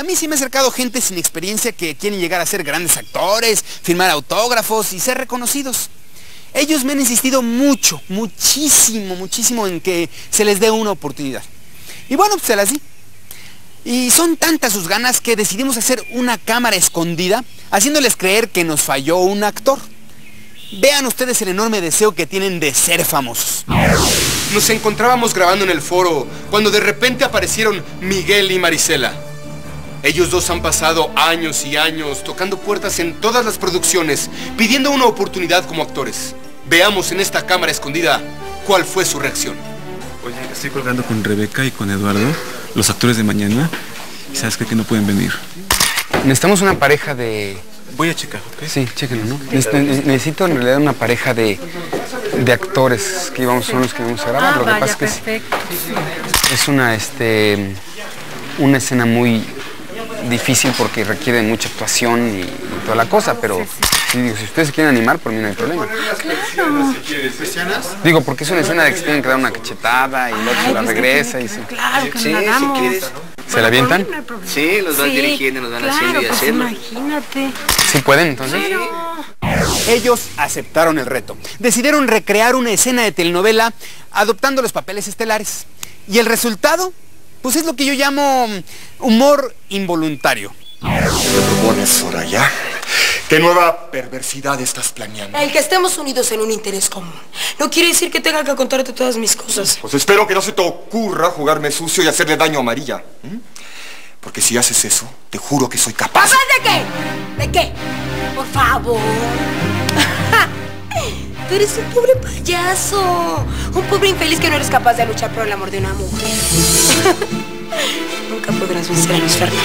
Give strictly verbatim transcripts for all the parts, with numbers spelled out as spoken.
mí sí me ha acercado gente sin experiencia que quieren llegar a ser grandes actores, firmar autógrafos y ser reconocidos. Ellos me han insistido mucho, muchísimo, muchísimo en que se les dé una oportunidad. Y bueno, pues se las di. Y son tantas sus ganas que decidimos hacer una cámara escondida, haciéndoles creer que nos falló un actor. Vean ustedes el enorme deseo que tienen de ser famosos. Nos encontrábamos grabando en el foro cuando de repente aparecieron Miguel y Marisela. Ellos dos han pasado años y años tocando puertas en todas las producciones, pidiendo una oportunidad como actores. Veamos en esta cámara escondida cuál fue su reacción. Oye, estoy colgando con Rebeca y con Eduardo, los actores de mañana, y sabes qué? Que no pueden venir. Necesitamos una pareja de... Voy a checar, ¿ok? Sí, chéquenlo, ¿no? Necesito, necesito en realidad una pareja de, de actores que íbamos, son los que vamos a grabar. Ah, Lo que vaya, pasa es que perfecto. es, es una, este, una escena muy difícil porque requiere mucha actuación y, y toda la cosa, pero sí, digo, si ustedes se quieren animar, por mí no hay problema. Claro. Digo, porque es una escena de que se tienen que dar una cachetada y el otro Ay, la pues que regresa tiene y que- se... Claro que Sí, la si hagamos. quieres. ¿Se la avientan? Por mí no hay problema. Sí, los van Sí, dirigiendo, nos van claro, haciendo y pues haciendo. imagínate. ¿Sí pueden, entonces? Ellos aceptaron el reto. Decidieron recrear una escena de telenovela adoptando los papeles estelares. Y el resultado, pues es lo que yo llamo humor involuntario. ¿Qué propones, Soraya? ¿Qué nueva perversidad estás planeando? El que estemos unidos en un interés común. No quiere decir que tenga que contarte todas mis cosas. Pues espero que no se te ocurra jugarme sucio y hacerle daño a Amarilla. ¿Mm? Porque si haces eso, te juro que soy capaz... ¿Capaz de qué? ¿De qué? Por favor. Tú eres un pobre payaso. Un pobre infeliz que no eres capaz de luchar por el amor de una mujer. Nunca podrás vencer a Luis Fernando.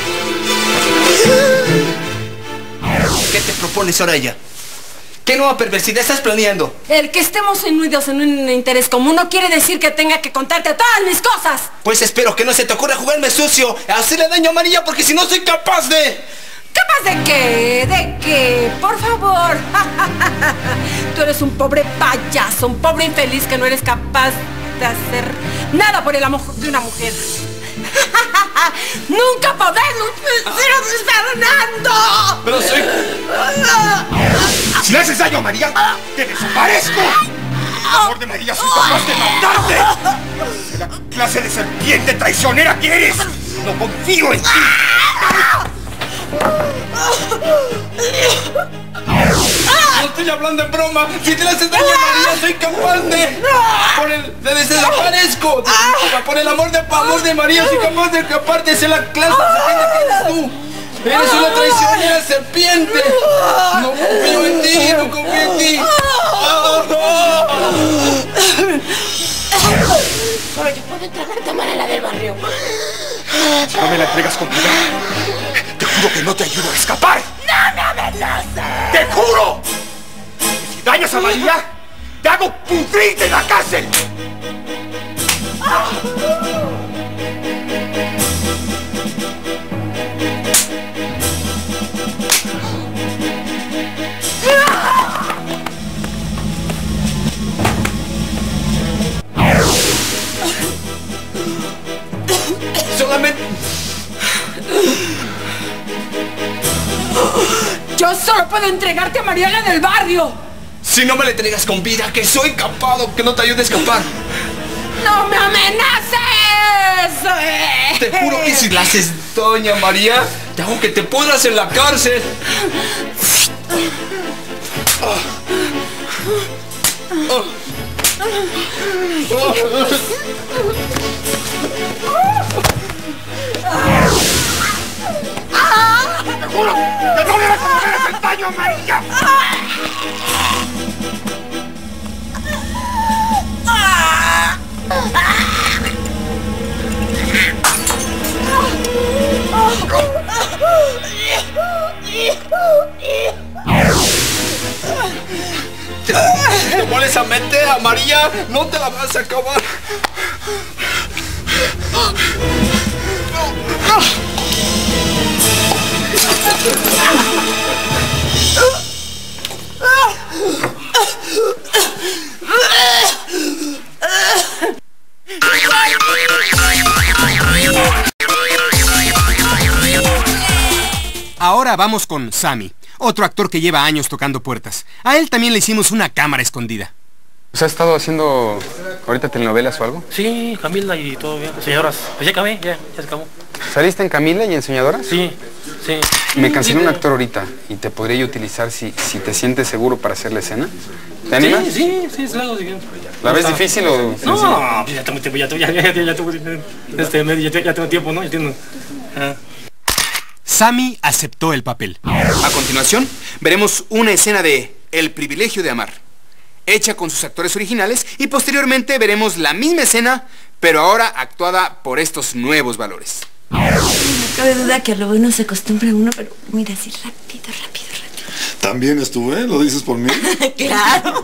¿Qué te propones, Soraya? ¿Qué nueva perversidad estás planeando? El que estemos unidos en un interés común no quiere decir que tenga que contarte todas mis cosas. Pues espero que no se te ocurra jugarme sucio, hacerle daño a Amarilla, porque si no soy capaz de... ¿Capaz de qué? ¿De qué? Por favor. Tú eres un pobre payaso, un pobre infeliz que no eres capaz de hacer nada por el amor de una mujer. ¡Nunca podrás vencer a Luis Fernando! Pero soy... Si le haces daño a María, te desaparezco. Por amor de María, soy capaz de matarte. La clase de serpiente traicionera que eres. No confío en ti. No estoy hablando en broma. Si te le haces daño a María, soy capaz de... Por el... de desaparezco. Por el amor de, amor de María, soy capaz de escaparte de ser la clase de serpiente que eres tú. Eres una traicionera serpiente. No confío en ti, no confío en ti. Solo yo puedo entrar a la cámara, la del barrio. Si no me la entregas con vida, te juro que no te ayudo a escapar. ¡No me amenaces! ¡Te juro! Que si dañas a María, te hago pudrirte en la cárcel. Solamente... Yo solo puedo entregarte a Mariela del barrio. Si no me la entregas con vida, que soy capaz, que no te ayude a escapar. ¡No me amenaces! Te juro que si la haces doña María, te hago que te pudras en la cárcel. ¡Te juro que no le vas a hacer el daño a María! Te, te vuelves a meter a María, no te la vas a acabar. ¡Ah! Ahora vamos con Sammy, otro actor que lleva años tocando puertas. A él también le hicimos una cámara escondida. ¿Has estado haciendo ahorita telenovelas o algo? Sí, Camila y todo bien. Señoras, pues ya acabé, ya, ya se acabó. ¿Saliste en Camila y en Soñadoras? Sí, sí. Me cancelé un actor ahorita y te podría yo utilizar si, si te sientes seguro para hacer la escena. ¿Te animas? Sí, sí, sí, es algo así. ¿La ves difícil o sencilla? No, ya tengo tiempo, ya tengo, ya, ya, ya, ya, tengo, este, ya, ya tengo tiempo, ¿no? Ya tengo, ah. Sammy aceptó el papel. A continuación, veremos una escena de El privilegio de amar, hecha con sus actores originales, y posteriormente veremos la misma escena, pero ahora actuada por estos nuevos valores. No cabe duda que a lo bueno se acostumbra uno, pero mira, así rápido, rápido, rápido. ¿También estuve? ¿Lo dices por mí? ¡Claro!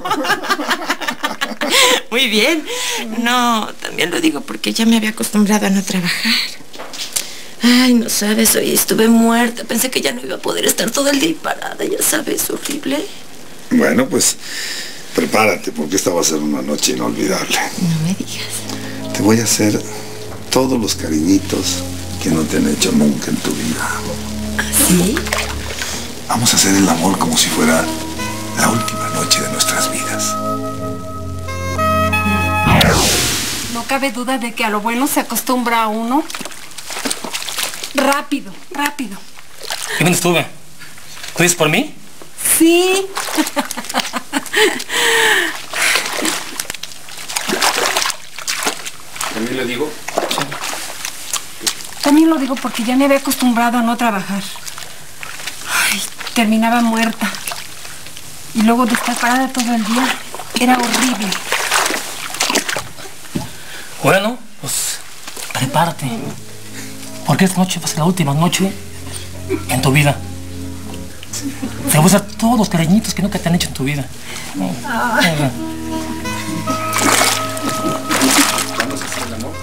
Muy bien. No, también lo digo porque ya me había acostumbrado a no trabajar. Ay, no sabes, hoy estuve muerta. Pensé que ya no iba a poder estar todo el día parada, ya sabes, horrible. Bueno, pues prepárate porque esta va a ser una noche inolvidable. No me digas. Te voy a hacer todos los cariñitos que no te han hecho nunca en tu vida. ¿Sí? Vamos a hacer el amor como si fuera la última noche de nuestras vidas. No cabe duda de que a lo bueno se acostumbra a uno. Rápido, rápido. ¿Qué bien estuve? ¿Tú dices por mí? Sí. ¿También lo digo? También lo digo porque ya me había acostumbrado a no trabajar. Ay, terminaba muerta. Y luego de estar parada todo el día, era horrible. Bueno, pues prepárate. Porque esta noche va a ser la última noche en tu vida. Te voy a hacer todos los cariñitos que nunca te han hecho en tu vida. ¿Vamos a hacer el amor?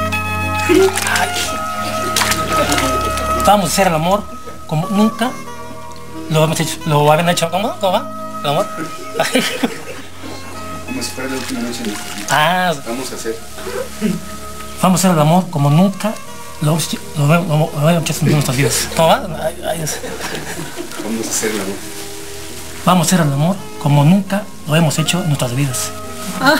Vamos a hacer el amor como nunca lo hemos hecho. Lo habían hecho. ¿Cómo? ¿Cómo va? ¿El amor? Como si fuera la última noche de nuestra vida. Ah. Vamos a hacer. Vamos a hacer el amor como nunca lo hemos hecho en nuestras vidas. ¿Cómo va? Ay, ay, Vamos a hacer el amor. Vamos a hacer el amor como nunca lo hemos hecho en nuestras vidas. Ah.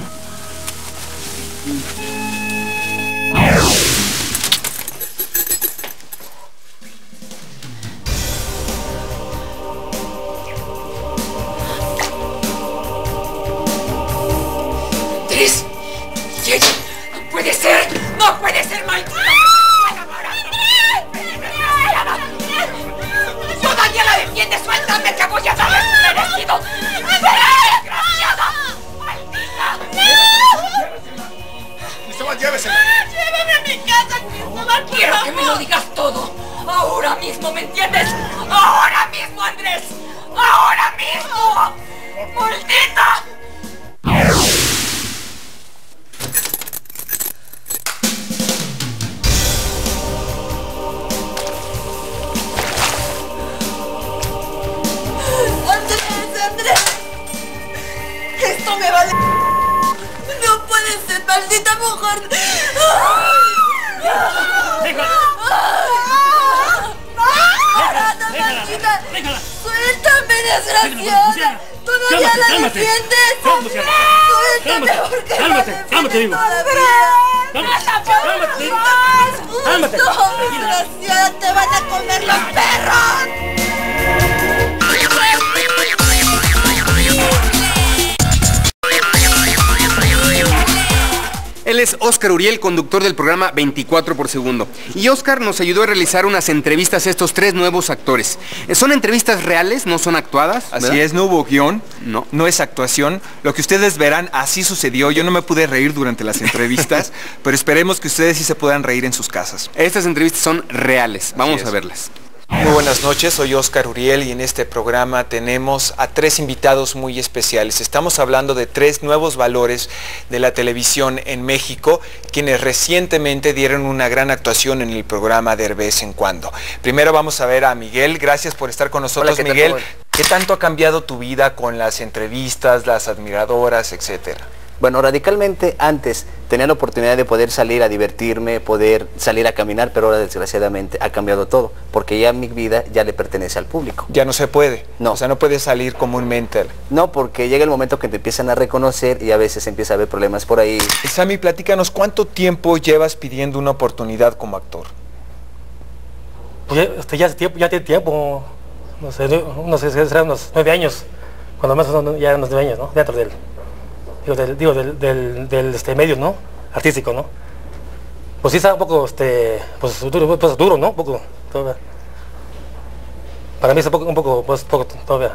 ¡Tres! ¡Seis! ¡No puede ser! ¡No puede ser, maldita! ¡Todavía la defiendes! ¡Suéltame que voy a darle su merecido! ¡Desgraciada! ¡Maldita! Cristóbal, llévesela. ¡Llévame a mi casa, Cristóbal! Quiero que me lo digas todo. Ahora mismo, ¿me entiendes? ¡Ahora mismo, Andrés! ¡Ahora mismo! ¡Maldita! ¡Esto me vale! ¡No puede ser, maldita mujer! ¡Déjala! ¡Maldita! ¡Suéltame, desgraciada! ¿Todavía la defiendes? ¡Suéltame porque cálmate! ¡Cálmate, digo! ¡Cálmate! ¡Cálmate! ¡Desgraciada! ¡Te van a comer los perros! Él es Óscar Uriel, conductor del programa veinticuatro por segundo. Y Óscar nos ayudó a realizar unas entrevistas a estos tres nuevos actores. Son entrevistas reales, no son actuadas, ¿verdad? Así es, no hubo guión, no. no es actuación. Lo que ustedes verán, así sucedió. Yo no me pude reír durante las entrevistas, pero esperemos que ustedes sí se puedan reír en sus casas. Estas entrevistas son reales, vamos a verlas. Muy buenas noches, soy Óscar Uriel y en este programa tenemos a tres invitados muy especiales. Estamos hablando de tres nuevos valores de la televisión en México, quienes recientemente dieron una gran actuación en el programa de Vez en Cuando. Primero vamos a ver a Miguel, gracias por estar con nosotros. Miguel. ¿Qué tanto ha cambiado tu vida con las entrevistas, las admiradoras, etcétera? Bueno, radicalmente antes tenía la oportunidad de poder salir a divertirme, poder salir a caminar, pero ahora desgraciadamente ha cambiado todo, porque ya mi vida ya le pertenece al público. Ya no se puede. No. O sea, no puedes salir comúnmente. No, porque llega el momento que te empiezan a reconocer y a veces empieza a haber problemas por ahí. Sammy, platícanos, ¿cuánto tiempo llevas pidiendo una oportunidad como actor? Pues ya, este, ya hace tiempo, ya tiene tiempo, no sé, no sé, será unos nueve años, cuando más son ya unos nueve años, ¿no? Dentro del, digo, del, digo, del, del, del este, medio, ¿no? Artístico, ¿no? Pues sí está un poco, este, pues duro, pues, duro, ¿no? Un poco, todavía. Para mí es un poco, un poco, pues, poco todavía.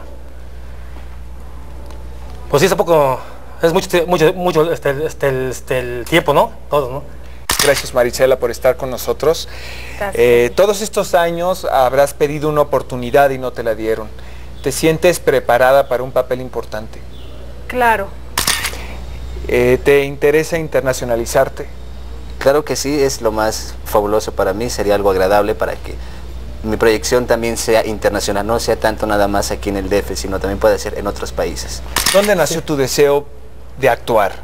Pues sí es un poco, es mucho, mucho, mucho, este, este, este, el tiempo, ¿no? Todo, ¿no? Gracias, Marisela, por estar con nosotros. Eh, todos estos años habrás pedido una oportunidad y no te la dieron. ¿Te sientes preparada para un papel importante? Claro. Eh, ¿Te interesa internacionalizarte? Claro que sí, es lo más fabuloso para mí, sería algo agradable para que mi proyección también sea internacional, no sea tanto nada más aquí en el D F, sino también puede ser en otros países. ¿Dónde nació tu deseo de actuar?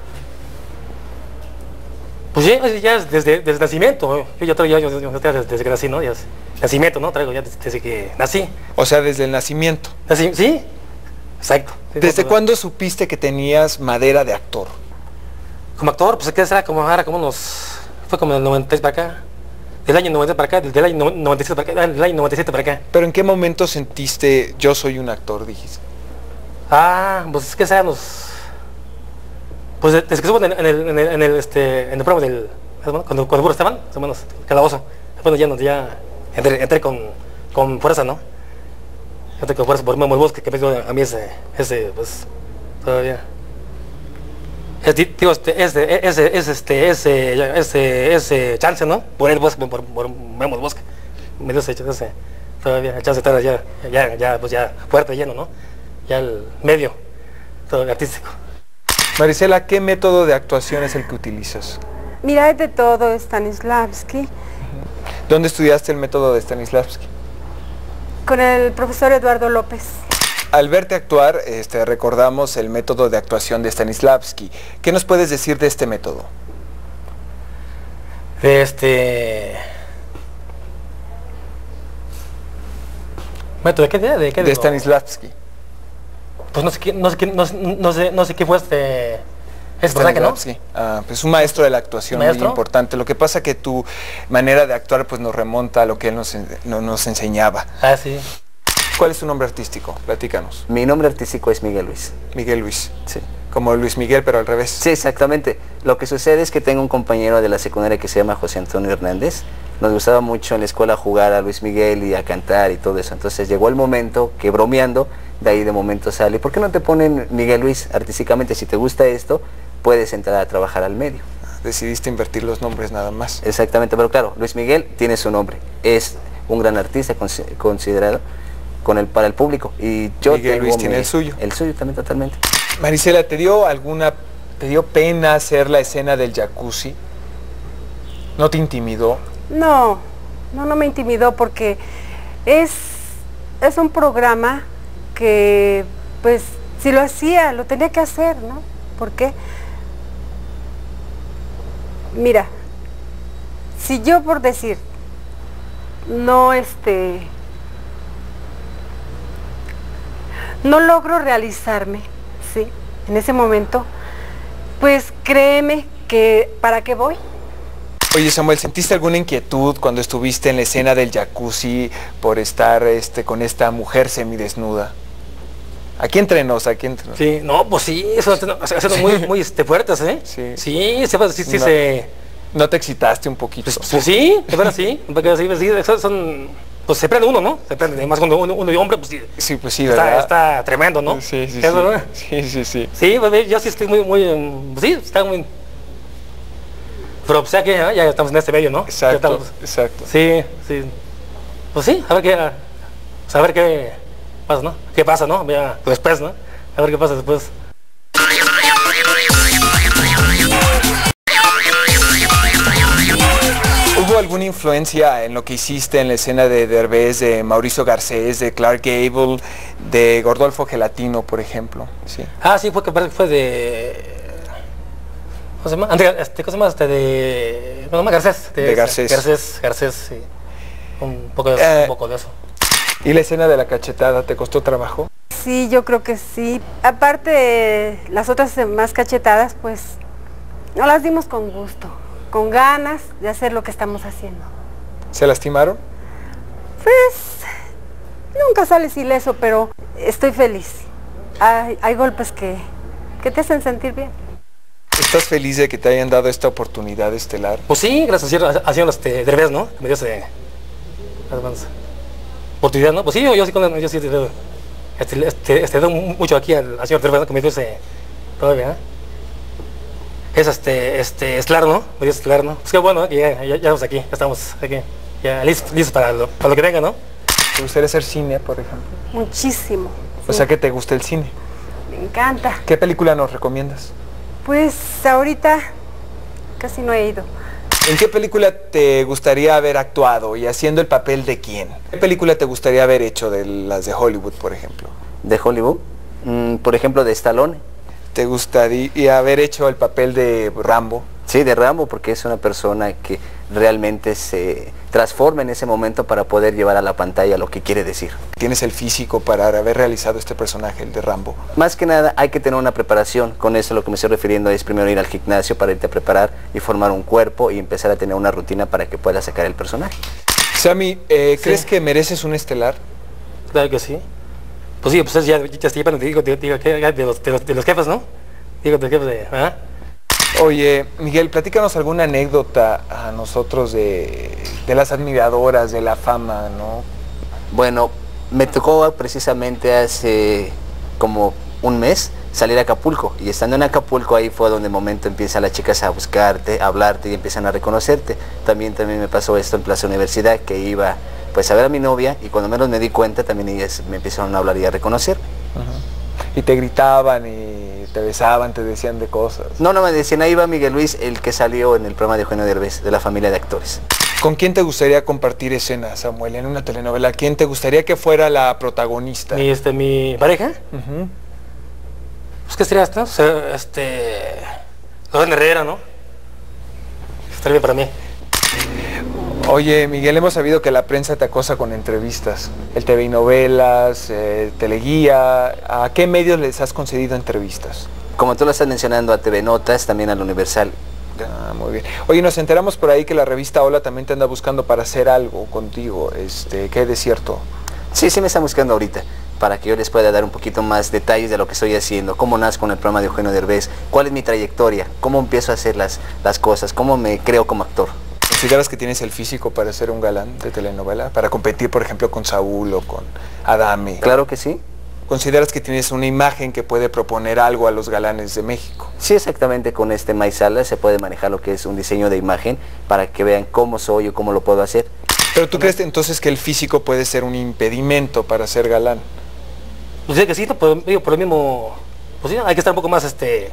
Pues ya, ya desde, desde nacimiento, yo ya traigo, yo, yo, yo traigo desde, desde que nací, ¿no? Ya, nacimiento, ¿no? Traigo ya desde, desde que nací. O sea, desde el nacimiento. Nací, sí, exacto. ¿Desde cuándo supiste que tenías madera de actor? Como actor, pues que será como, ahora como unos, fue como del noventa y seis para acá. Del año noventa para acá, del año noventa y siete para acá, del año noventa y siete para acá. ¿Pero en qué momento sentiste, yo soy un actor, dijiste? Ah, pues es que sean los... Pues desde que estuvo en el, en el, en el, en el, este, en el programa del... Cuando, cuando Burro estaban, más o menos, calabozo. Después ya, ya entré, entré con, con fuerza, ¿no? Entré con fuerza por Memo el Bosque, que me dio a mí ese, ese, pues, todavía. Es, digo, este, ese, ese, ese, este, ese, ese, ese chance, ¿no? Por el Bosque, por, por Memo el Bosque. Me dio ese, ese, todavía, el chance de estar ya, ya, ya, pues ya fuerte, lleno, ¿no? Ya el medio, todo artístico. Marisela, ¿qué método de actuación es el que utilizas? Mira, es de todo Stanislavski. ¿Dónde estudiaste el método de Stanislavski? Con el profesor Eduardo López. Al verte actuar, este, recordamos el método de actuación de Stanislavski. ¿Qué nos puedes decir de este método? De este... ¿Método de qué? ¿De, de qué? De Stanislavski. Pues no sé qué, no sé qué, no, no sé, no sé qué fue este... ¿Es personaje, no? Sí, ah, pues un maestro de la actuación muy importante. Lo que pasa que tu manera de actuar pues nos remonta a lo que él nos, no, nos enseñaba. Ah, sí. ¿Cuál es tu nombre artístico? Platícanos. Mi nombre artístico es Miguel Luis. Miguel Luis. Sí. Como Luis Miguel, pero al revés. Sí, exactamente. Lo que sucede es que tengo un compañero de la secundaria que se llama José Antonio Hernández. Nos gustaba mucho en la escuela jugar a Luis Miguel y a cantar y todo eso. Entonces llegó el momento que bromeando, de ahí de momento sale. ¿Por qué no te ponen Miguel Luis artísticamente? Si te gusta esto, puedes entrar a trabajar al medio. Decidiste invertir los nombres nada más. Exactamente, pero claro, Luis Miguel tiene su nombre. Es un gran artista considerado con el, para el público. Y yo Miguel tengo Luis mi, tiene el suyo. El suyo también totalmente. Marisela, ¿te dio alguna, te dio pena hacer la escena del jacuzzi? ¿No te intimidó? No, no, no me intimidó porque es, es un programa que, pues, si lo hacía, lo tenía que hacer, ¿no? ¿Por qué? Mira, si yo por decir, no, este, no logro realizarme, ¿sí? En ese momento, pues créeme que, ¿para qué voy? Oye, Samuel, ¿sentiste alguna inquietud cuando estuviste en la escena del jacuzzi por estar este, con esta mujer semidesnuda? Aquí entre nos, aquí entre nos. Sí, no, pues sí, eso son muy, muy este, fuertes, ¿eh? Sí. Sí, sí, sí, sí no, se... ¿No te excitaste un poquito? Pues, pues sí, de verdad sí, porque sí, sí, son... Pues se prende uno, ¿no? Se prende, además cuando uno, uno de hombre, pues sí. Sí, pues sí, está, ¿verdad? Está tremendo, ¿no? Sí, sí, sí. ¿verdad? Sí, sí, sí. Sí, pues, yo sí estoy muy, muy... Pues, sí, está muy... Pero pues ya que ya, ya estamos en este medio, ¿no? Exacto, estamos, exacto. Sí, sí. Pues sí, a ver qué... A ver qué pasa, ¿no? ¿Qué pasa, no? Ya, después, ¿no? A ver qué pasa después. ¿Hubo alguna influencia en lo que hiciste en la escena de Derbez, de Mauricio Garcés, de Clark Gable, de Gordolfo Gelatino, por ejemplo? Sí. Ah, sí, fue que fue de... ¿Cómo se llama? André, este, ¿cómo se llama? Este, de... ¿Cómo se llama? Garcés. De Garcés. Garcés, Garcés, sí. Un poco de, Eh, un poco de eso. ¿Y la escena de la cachetada te costó trabajo? Sí, yo creo que sí. Aparte, las otras más cachetadas, pues, no las dimos con gusto, con ganas de hacer lo que estamos haciendo. ¿Se lastimaron? Pues, nunca sales ileso, pero estoy feliz. Hay, hay golpes que, que te hacen sentir bien. ¿Estás feliz de que te hayan dado esta oportunidad estelar? Pues sí, gracias a Señor este, Derbez, ¿no? Me dio ese... oportunidad, ¿no? Pues sí, yo, yo sí, con, yo sí este, este, este, doy mucho aquí al, al señor Derbez, ¿no? Que me dio ese... Todavía, ¿eh? Es este, este, estelar, ¿no? Me dio estelar, ¿no? Pues qué bueno, ¿eh? Que ya, ya, ya estamos aquí, ya estamos aquí. Ya listos, listos para, lo, para lo que venga, ¿no? ¿Te gustaría hacer cine, por ejemplo? Muchísimo. O sí. sea que te gusta el cine. Me encanta. ¿Qué película nos recomiendas? Pues ahorita casi no he ido. ¿En qué película te gustaría haber actuado y haciendo el papel de quién? ¿Qué película te gustaría haber hecho de las de Hollywood, por ejemplo? ¿De Hollywood? Mm, por ejemplo, de Stallone. ¿Te gustaría haber hecho el papel de Rambo? Sí, de Rambo, porque es una persona que realmente se transforma en ese momento para poder llevar a la pantalla lo que quiere decir. ¿Tienes el físico para haber realizado este personaje, el de Rambo? Más que nada hay que tener una preparación. Con eso lo que me estoy refiriendo es primero ir al gimnasio para irte a preparar y formar un cuerpo y empezar a tener una rutina para que puedas sacar el personaje. Sammy, eh, Sí. ¿crees que mereces un estelar? Claro que sí. Pues sí, pues es ya, ya estoy te digo, te digo, que de los, de los, de los jefes, ¿no? Digo, de los jefes de... ¿ah? Oye, Miguel, platícanos alguna anécdota a nosotros de, de las admiradoras, de la fama, ¿no? Bueno, me tocó precisamente hace como un mes salir a Acapulco, y estando en Acapulco ahí fue donde de momento empiezan las chicas a buscarte, a hablarte y empiezan a reconocerte. También también me pasó esto en Plaza Universidad, que iba pues a ver a mi novia y cuando menos me di cuenta también ellas me empezaron a hablar y a reconocer. Uh-huh. Y te gritaban y te besaban, te decían de cosas. No, no me decían, ahí va Miguel Luis, el que salió en el programa de Eugenio Derbez, de la familia de actores. ¿Con quién te gustaría compartir escena, Samuel, en una telenovela? ¿Quién te gustaría que fuera la protagonista? Mi, este, mi pareja. Uh-huh. Pues qué sería esto, o sea, este... Lorena Herrera, ¿no? Estaría bien para mí. Oye, Miguel, hemos sabido que la prensa te acosa con entrevistas. El T V y novelas, eh, Teleguía. ¿A qué medios les has concedido entrevistas? Como tú lo estás mencionando, a T V Notas, también al Universal. Ah, muy bien. Oye, nos enteramos por ahí que la revista Hola también te anda buscando para hacer algo contigo. Este, ¿qué hay de cierto? Sí, sí me están buscando ahorita, para que yo les pueda dar un poquito más detalles de lo que estoy haciendo, cómo nazco con el programa de Eugenio Derbez, cuál es mi trayectoria, cómo empiezo a hacer las, las cosas, cómo me creo como actor. ¿Consideras que tienes el físico para ser un galán de telenovela? Para competir, por ejemplo, con Saúl o con Adame. Claro que sí. ¿Consideras que tienes una imagen que puede proponer algo a los galanes de México? Sí, exactamente, con este Maizala se puede manejar lo que es un diseño de imagen para que vean cómo soy o cómo lo puedo hacer. ¿Pero tú crees entonces que el físico puede ser un impedimento para ser galán? Pues sí, que sí, por, digo, por lo mismo, pues sí, hay que estar un poco más, este,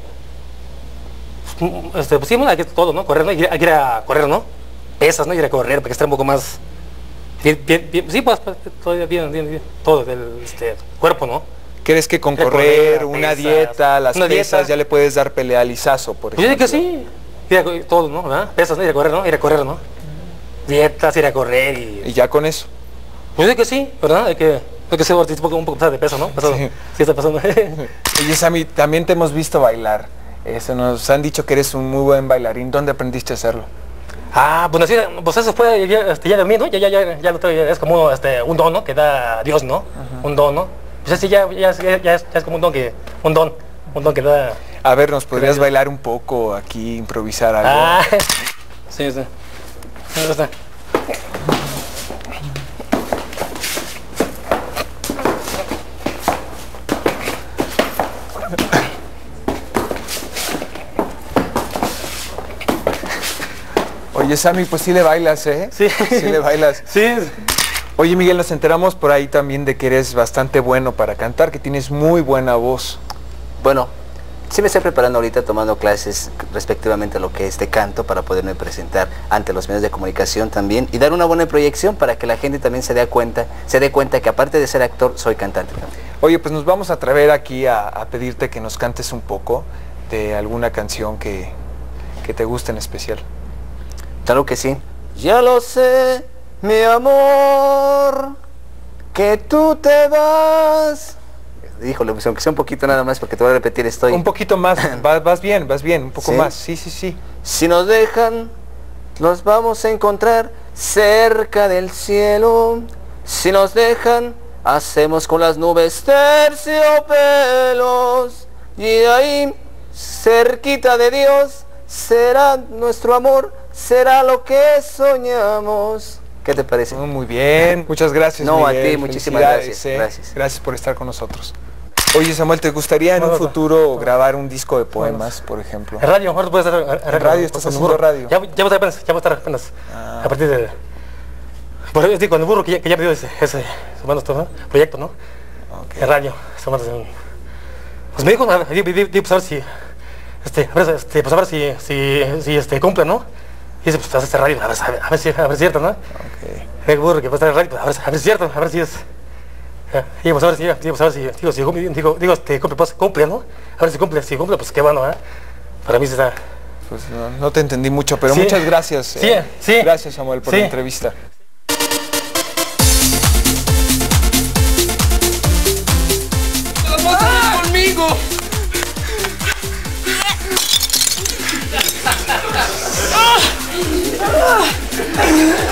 este pues sí, hay que todo, ¿no? Correr, ¿no? Hay que, hay que ir a correr, ¿no? Pesas, ¿no? Ir a correr, para que estar un poco más, bien, bien, bien, sí, pues, todavía bien, bien, bien, todo del este, cuerpo, ¿no? ¿Crees que con Ir a correr, correr, una pesas, dieta, las una pesas, dieta. ya le puedes dar pelea al Lizazo, por Pues yo ejemplo? digo que sí, ir a, co- todo, ¿no? ¿verdad? Pesas, ¿no? Ir a correr, ¿no? Ir a correr, ¿no? Dietas, ir a correr y... ¿Y ya con eso? Pues yo digo que sí, ¿verdad? Hay que, hay que ser un poco, un poco pasado de peso, ¿no? Pasado, Sí. sí está pasando. Oye, Sammy, también te hemos visto bailar. Eso, nos han dicho que eres un muy buen bailarín. ¿Dónde aprendiste a hacerlo? Ah, pues así, pues eso fue ya, este, ya de mí, ¿no? Ya, ya, ya, ya lo tengo, ya es como este, un don, ¿no? Que da Dios, ¿no? Uh-huh. Un don, ¿no? Pues así ya, ya, ya, ya, es, ya es como un don que, un don, un don que da... A ver, ¿nos podrías bailar un poco aquí, improvisar algo? Ah, sí, sí. Me gusta. Oye, Sammy, pues sí le bailas, ¿eh? Sí. Sí le bailas. Sí. Oye, Miguel, nos enteramos por ahí también de que eres bastante bueno para cantar, que tienes muy buena voz. Bueno, sí me estoy preparando ahorita tomando clases respectivamente a lo que es de canto para poderme presentar ante los medios de comunicación también y dar una buena proyección para que la gente también se dé cuenta, se dé cuenta que aparte de ser actor, soy cantante también. Oye, pues nos vamos a atrever aquí a, a pedirte que nos cantes un poco de alguna canción que, que te guste en especial. Claro que sí. Ya lo sé, mi amor, que tú te vas. Híjole, pues aunque sea un poquito nada más, porque te voy a repetir, estoy... Un poquito más, vas, vas bien, vas bien, un poco ¿Sí? más, sí, sí, sí. Si nos dejan, nos vamos a encontrar cerca del cielo. Si nos dejan, hacemos con las nubes terciopelos. Y ahí, cerquita de Dios, será nuestro amor, será lo que soñamos. ¿Qué te parece? Oh, muy bien, muchas gracias. No, Miguel. a ti, muchísimas Felicidades, gracias, eh. gracias. Gracias por estar con nosotros. Oye, Samuel, ¿te gustaría en un futuro grabar un disco de poemas, por ejemplo? En radio, ahora puede estar en radio. En radio, estás haciendo burro. radio. Ya, ya va a estar apenas, ya va a estar apenas. Ah. A partir de... Por eso digo, con el burro que ya, que ya pidió ese, ese bueno, esto, ¿no? proyecto, ¿no? Okay. En radio. Pues me dijo, a ver, digo, digo, pues a ver si... Este, a ver, este, pues a ver si, si, si este, cumple, ¿no? Y dice, pues te vas a hacer radio, a ver, a ver, a ver si, a ver si es cierto, ¿no? Okay. El burro que va a estar en radio, pues, a ver, a ver si es cierto, a ver si es... Y pues a ver si, digo, pues a ver si, digo, si cumple, digo, digo, este, cumple, pues cumple, ¿no? A ver si cumple, si cumple, pues qué bueno, ¿eh? Para mí se está... Pues no, no te entendí mucho, pero Sí. muchas gracias. Sí, eh. sí. Gracias, Samuel, por Sí. la entrevista. ¡Vas a conmigo! ¡Ah!